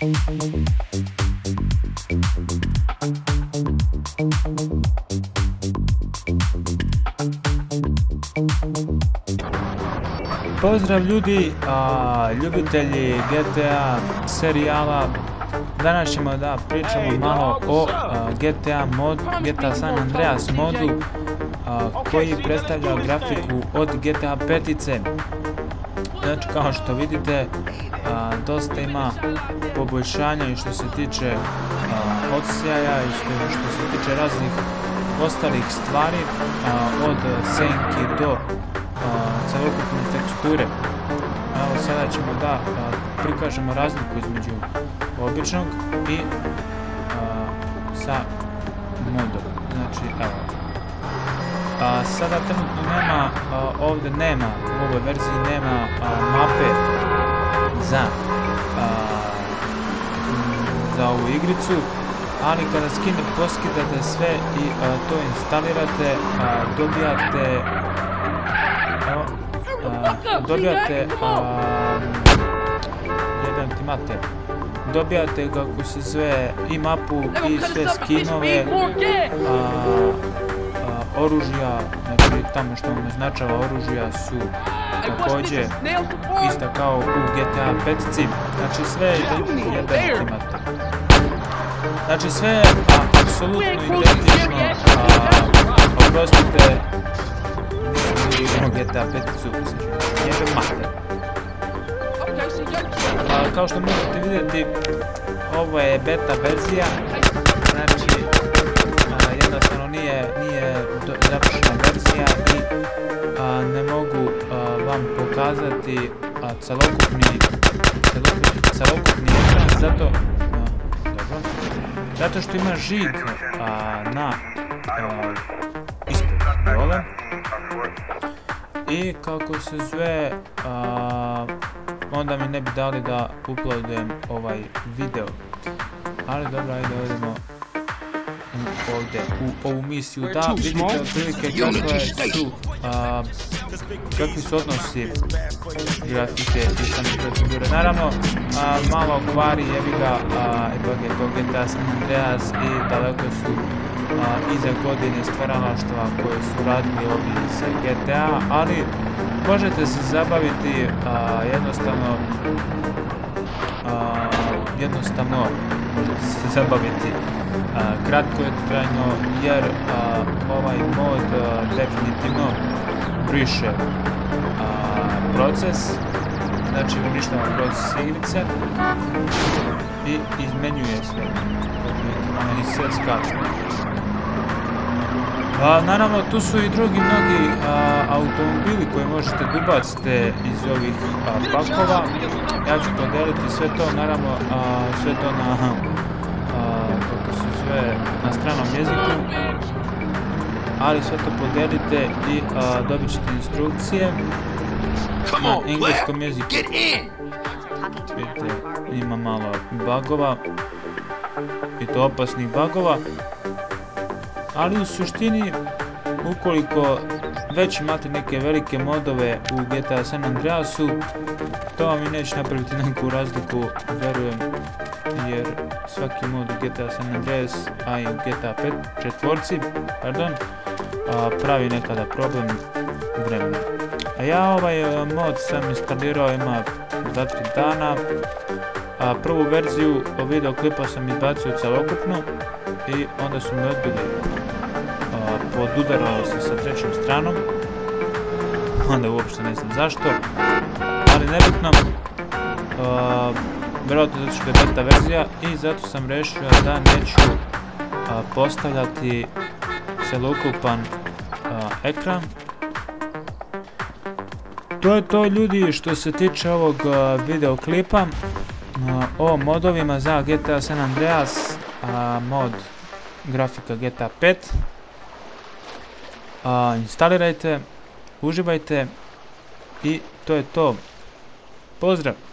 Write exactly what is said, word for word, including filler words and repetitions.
Pozdrav ljudi, a, ljubitelji G T A serijala. Danas ćemo da pričamo malo o a, G T A mod, G T A San Andreas modu a, koji predstavlja grafiku od G T A petice. Znači, kao što vidite, a, dosta ima poboljšanja i što se tiče a, odsjaja i što, što se tiče raznih ostalih stvari, a, od senki do celokupne teksture. Evo, sada ćemo da a, prikažemo razliku između običnog i a, sa modom. Znači, evo. A, sada trenutno nema, a, ovdje nema, u ovoj verziji nema a, mape za, a, za ovu igricu, ali kada skine, poskidate sve i a, to instalirate, a, dobijate evo, a, dobijate a, jedan ti mater dobijate kako se zove i mapu i sve skinove, a, a, oružja, znači tamo što vam označava oružja su također ista kao u G T A petici, znači sve je jedan ti mater, znači sve je apsolutno identično, a, oprostite, G T A peticu, jebe mater. A, kao što možete vidjeti, ovo je beta verzija, znači a, jednostavno nije, nije završena verzija i a, ne mogu a, vam pokazati a, celokupni, celokupni, celokupni ekran, zato, a, dobro, zato što ima žig a, na a, ispod dole. I kako se zove, a, onda mi ne bi dali da uploadujem ovaj video. Ali dobro, ajde odemo ovdje u ovu misiju da vidite otprilike kakve su, a, kakvi su odnosi grafike i same procedure. Naravno, a, malo kvari jebi ga i G T A San Andreas i daleko su a, iza godine stvaralaštva koje su radili ovi iz G T A, ali možete se zabaviti a, jednostavno a, jednostavno možete se zabaviti a, kratko je trajno, jer a, ovaj mod a, definitivno briše a, proces, znači uništava proces igrice i izmenjuje sve i sve skače. A, naravno, tu su i drugi mnogi a, automobili koje možete da ubacite iz ovih a, pakova. Ja ću podeliti sve to, naravno, a, sve to na, a, kako se zove, na stranom jeziku, ali sve to podelite i a, dobit ćete instrukcije na engleskom jeziku. Vidite, ima malo bugova, i to opasnih bugova. Ali u suštini, ukoliko već imate neke velike modove u G T A San Andreasu, to vam i neće napraviti neku razliku, verujem, jer svaki mod u G T A San Andreas, a i u G T A četvorci, pardon, a, pravi nekada problem vremena. A ja ovaj mod sam instalirao, ima dva tri dana, a prvu verziju videoklipa sam izbacio celokupno i onda su me odbili. Podudaralo se sa trećom stranom, onda uopšte ne znam zašto, ali nebitno, uh, vjerojatno zato što je beta verzija i zato sam rešio da neću uh, postavljati celokupan uh, ekran. To je to, ljudi, što se tiče ovog uh, videoklipa uh, o modovima za G T A San Andreas, uh, mod grafika G T A pet. A, instalirajte, uživajte i to je to. Pozdrav!